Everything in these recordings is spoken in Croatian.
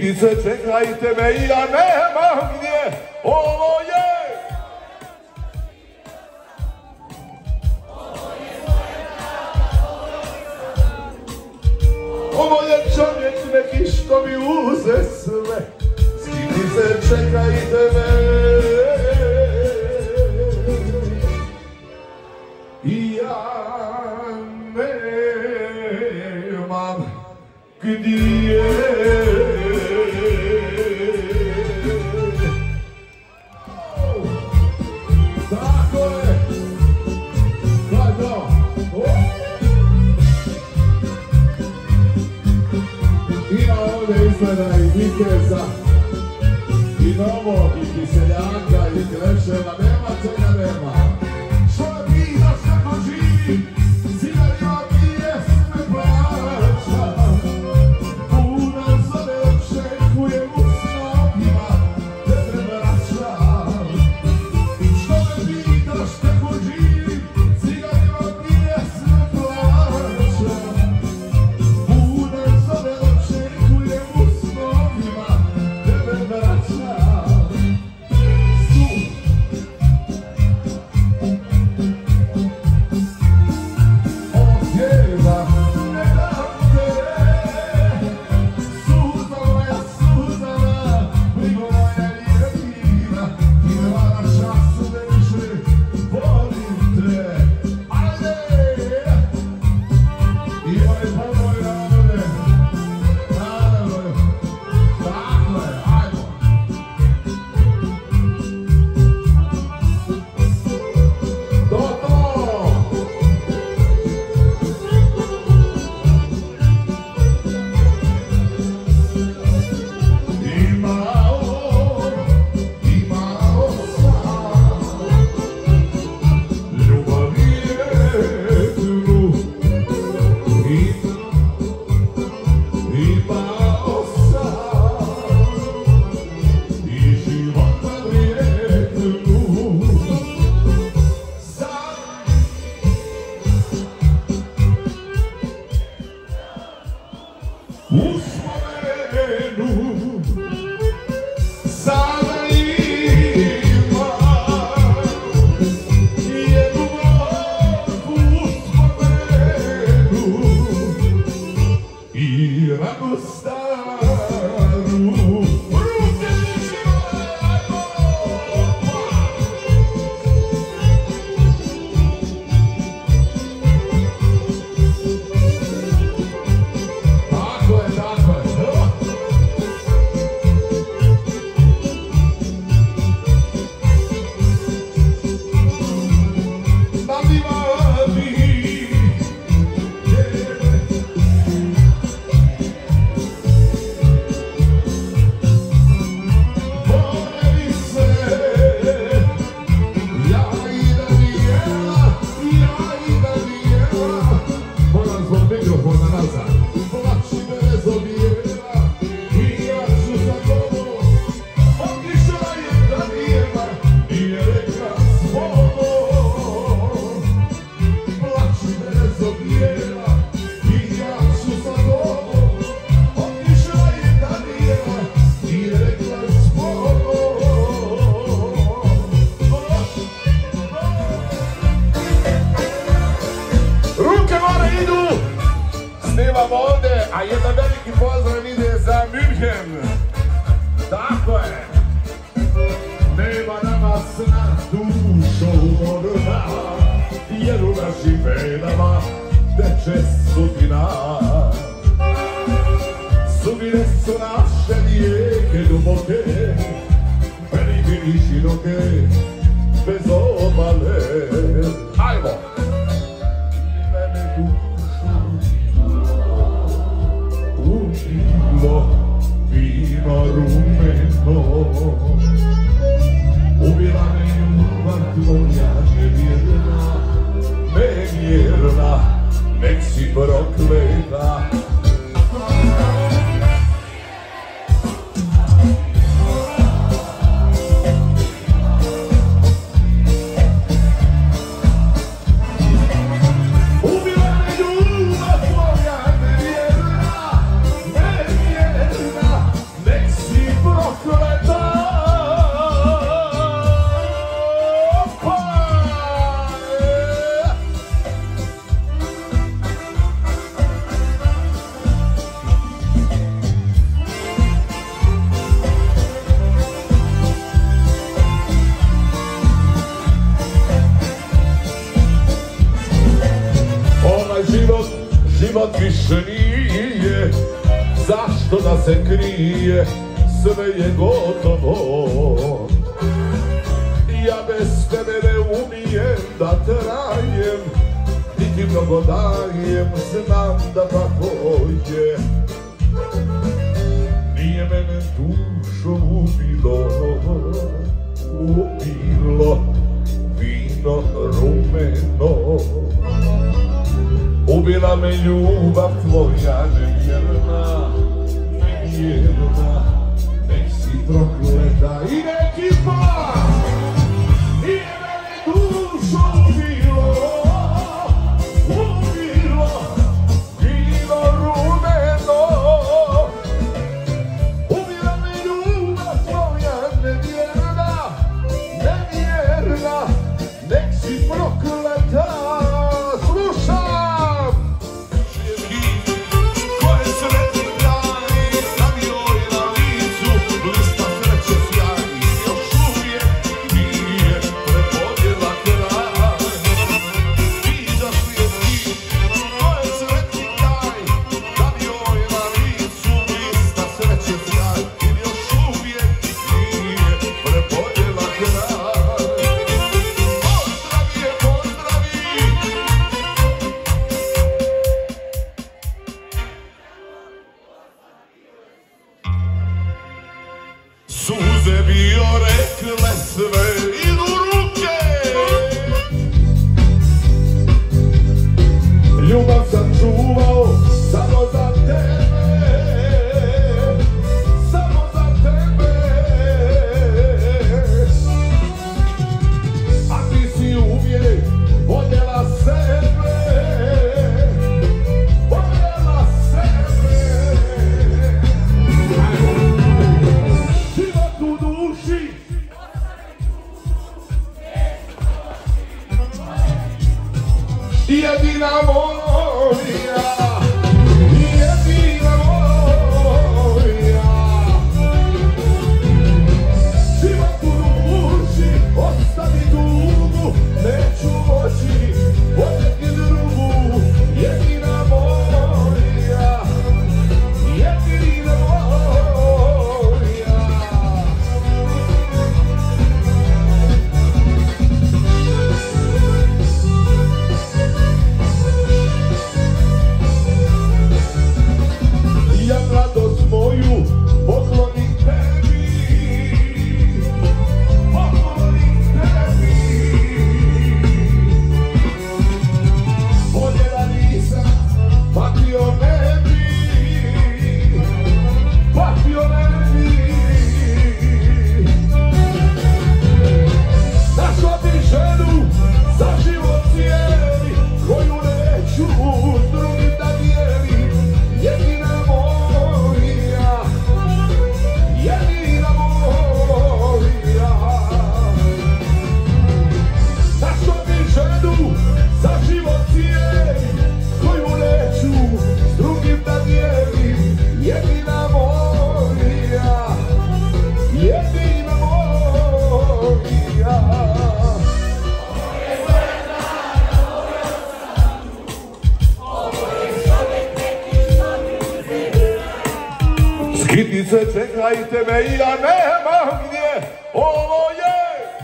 Skidice, čekajte me, ja nemam gdje, ovo je! Ovo je čovjek neki što mi uze sve, Skidice, čekajte me. Ja nemam gdje. Tako je. Hladno. Ima ovdje izgleda i Mikeza, i Novog, i Kiseljaka, i Kreševa, nema čega nema. A jedan veliki pozdrav ide za München. Tako je. Nema nama sna dušo umorna, jer u našim venama teče sudbina. Sudbine su naše rijeke duboke, velike i široke, bez obale. Ajmo! Vino rumeno, ubila me ljubav tvoja nevjerna, nek si prokleta. Nek više nije, zašto da se krije, sve je gotovo. Ja bez tebe ne umijem da trajem, niti mnogo dajem, znam da tako je. Nije mene dušom ubilo vino rumeno. Ubila me ljubav tvoja nevjerna, nevjerna, nek si prokleta i nek ipak nije mene dušom ubilo vino rumeno. Ubila me ljubav tvoja nevjerna, nevjerna, nek si prokleta. Suze bio rekle sve idu ruke. Ljubav sam čuvao samo za tebe, samo za tebe. A ti si uvijek voljela sebe, voljela sebe. Jedina moja, jedina moja, život u duši, ostavi dugu, neću moći voljeti drugu. Jedina moja, jedina moja. Ja radost moju poklonim tebi, poklonim tebi. Voljela nisam, patio ne bi, patio ne bi. Našla bi ženu za život cijeli, koju neću s drugim da dijelim. Jedina moja, jedina moja. Našla bi ženu za život cijeli, koju neću s drugim da dijelim. Jedina moja, jedina moja. Skitnice, čekajte me, ja nemam gdje, ovo je.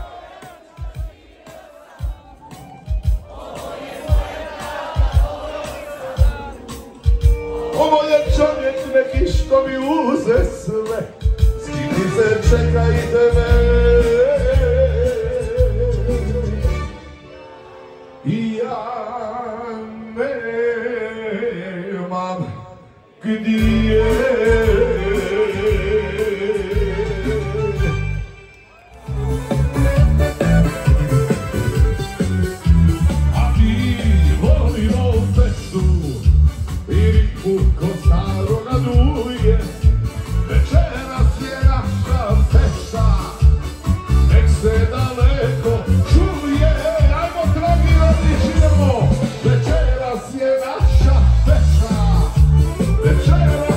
Ovo je čovjek neki što mi uze sve. Skitnice, čekajte me, ja nemam gdje. Ko staroga duje, večeras je naša fešta, nek se daleko čuje, ajmo tragirati živimo, večeras je naša fešta, večeras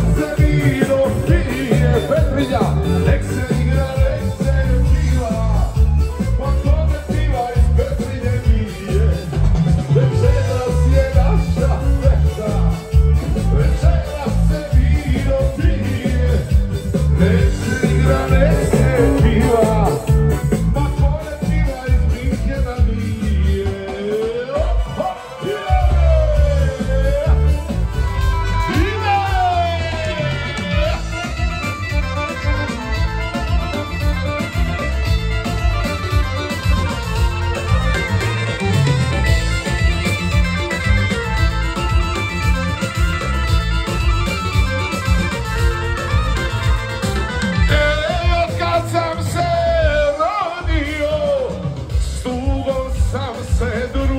sam se